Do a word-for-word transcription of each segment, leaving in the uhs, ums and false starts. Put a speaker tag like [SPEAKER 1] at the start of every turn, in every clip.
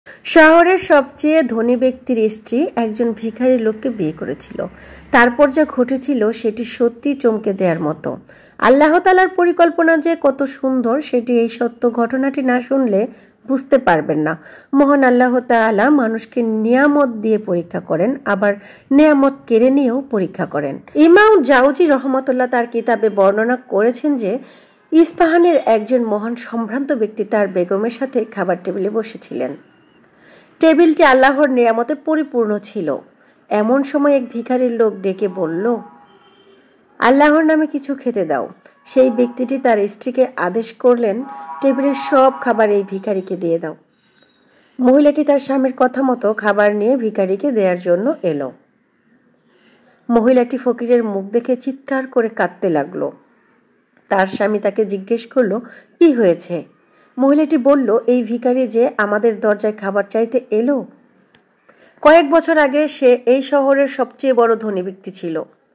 [SPEAKER 1] শহরের সবচেয়ে ধনী ব্যক্তির স্ত্রী একজন ভিখারি লোককে বিয়ে করেছিল। তারপর যা ঘটেছিল সেটি সত্যি চমকে দেওয়ার মতো। আল্লাহ তাআলার পরিকল্পনা যে কত সুন্দর সেটি এই সত্য ঘটনাটি না শুনলে বুঝতে পারবেন না। মহান আল্লাহ তাআলা মানুষকে নিয়ামত দিয়ে পরীক্ষা করেন, আবার নিয়ামত কেড়ে নিয়েও পরীক্ষা করেন। ইমাম জাওজি রহমতুল্লাহ তার কিতাবে বর্ণনা করেছেন যে ইস্পাহানের একজন মহান সম্ভ্রান্ত ব্যক্তি তার বেগমের সাথে খাবার টেবিলে বসেছিলেন। টেবিলটি আল্লাহর নিয়ামতে পরিপূর্ণ ছিল। এমন সময় এক ভিখারির লোক ডেকে বলল, আল্লাহর নামে কিছু খেতে দাও। সেই ব্যক্তিটি তার স্ত্রীকে আদেশ করলেন, টেবিলের সব খাবার এই ভিখারিকে দিয়ে দাও। মহিলাটি তার স্বামীর কথা মতো খাবার নিয়ে ভিখারিকে দেওয়ার জন্য এলো। মহিলাটি ফকিরের মুখ দেখে চিৎকার করে কাঁদতে লাগলো। তার স্বামী তাকে জিজ্ঞেস করলো, কি হয়েছে? মহিলাটি বলল, এই ভিখারি যে আমাদের দরজায় খাবার চাইতে এলো। কয়েক বছর আগে সে এই শহরের সবচেয়ে বড় ধনী ব্যক্তি ছিল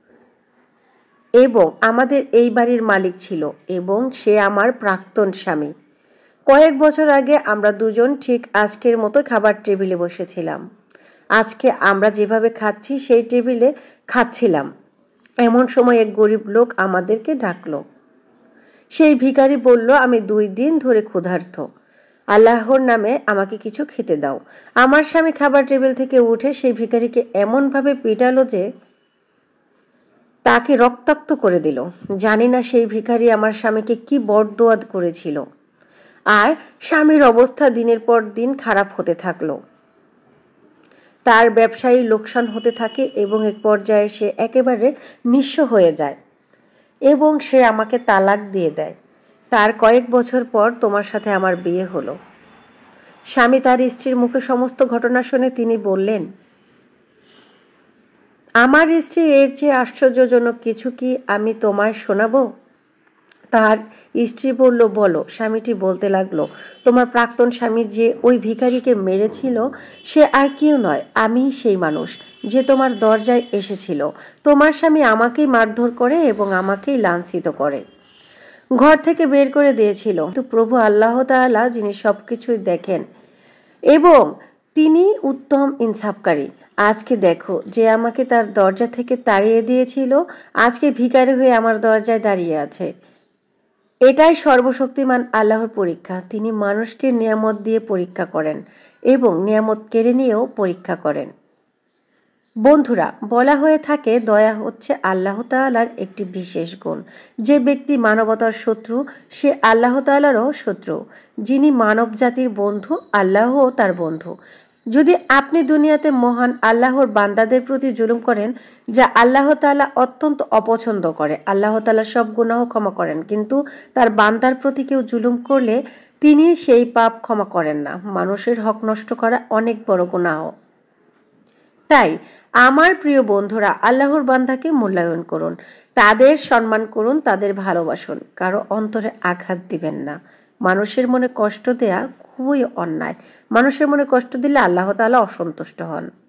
[SPEAKER 1] এবং আমাদের এই বাড়ির মালিক ছিল, এবং সে আমার প্রাক্তন স্বামী। কয়েক বছর আগে আমরা দুজন ঠিক আজকের মতো খাবার টেবিলে বসেছিলাম। আজকে আমরা যেভাবে খাচ্ছি সেই টেবিলে খাচ্ছিলাম। এমন সময় এক গরিব লোক আমাদেরকে ডাকলো। সেই ভিখারি বলল, আমি দুই দিন ধরে ক্ষুধার্ত, আল্লাহর নামে আমাকে কিছু খেতে দাও। আমার স্বামী খাবার টেবিল থেকে উঠে সেই ভিখারিকে এমনভাবে পিটালো যে তাকে রক্তাক্ত করে দিল। জানি না সেই ভিখারি আমার স্বামীকে কি বরদোয়া করেছিল। আর স্বামীর অবস্থা দিনের পর দিন খারাপ হতে থাকলো। তার ব্যবসায়ী লোকসান হতে থাকে এবং এক পর্যায়ে সে একেবারে নিঃস্ব হয়ে যায় এবং সে আমাকে তালাক দিয়ে দেয়। তার কয়েক বছর পর তোমার সাথে আমার বিয়ে হলো। স্বামী তার স্ত্রীর মুখে সমস্ত ঘটনা শুনে তিনি বললেন, আমার স্ত্রী এর চেয়ে আশ্চর্যজনক কিছু কি আমি তোমায় শোনাবো? তার স্ত্রী বলল, বলো। স্বামীটি বলতে লাগলো, তোমার প্রাক্তন স্বামী যে ওই ভিখারিকে মেরেছিল সে আর কেউ নয়, আমিই সেই মানুষ যে তোমার দরজায় এসেছিল। তোমার স্বামী আমাকেই মারধর করে এবং আমাকেই লাঞ্ছিত করে, ঘর থেকে বের করে দিয়েছিল। কিন্তু প্রভু আল্লাহ তাআলা যিনি সবকিছুই দেখেন এবং তিনি উত্তম ইনসাফকারী, আজকে দেখো যে আমাকে তার দরজা থেকে তাড়িয়ে দিয়েছিল আজকে ভিখারি হয়ে আমার দরজায় দাঁড়িয়ে আছে। এটাই সর্বশক্তিমান আল্লাহর পরীক্ষা। তিনি মানুষকে নিয়ামত দিয়ে পরীক্ষা করেন এবং নিয়ামত কেড়ে নিয়েও পরীক্ষা করেন। বন্ধুরা, বলা হয়ে থাকে দয়া হচ্ছে আল্লাহ তাআলার একটি বিশেষ গুণ। যে ব্যক্তি মানবতার শত্রু সে আল্লাহ তাআলারও শত্রু। যিনি মানব জাতির বন্ধু আল্লাহও তার বন্ধু। যদি আপনি দুনিয়াতে মহান আল্লাহর বান্দাদের প্রতি জুলুম করেন, যা আল্লাহ তাআলা অত্যন্ত অপছন্দ করে, আল্লাহ তাআলা সব গুনাহ ক্ষমা করেন, কিন্তু তার বান্দার প্রতি কেউ জুলুম করলে তিনি সেই পাপ ক্ষমা করেন না। মানুষের হক নষ্ট করা অনেক বড় গুনাহ। তাই আমার প্রিয় বন্ধুরা, আল্লাহর বান্দাকে মূল্যায়ন করুন, তাদের সম্মান করুন, তাদের ভালোবাসুন, কারো অন্তরে আঘাত দিবেন না। মানুষের মনে কষ্ট দেয়া খুবই অন্যায়। মানুষের মনে কষ্ট দিলে আল্লাহ তাআলা অসন্তুষ্ট হন।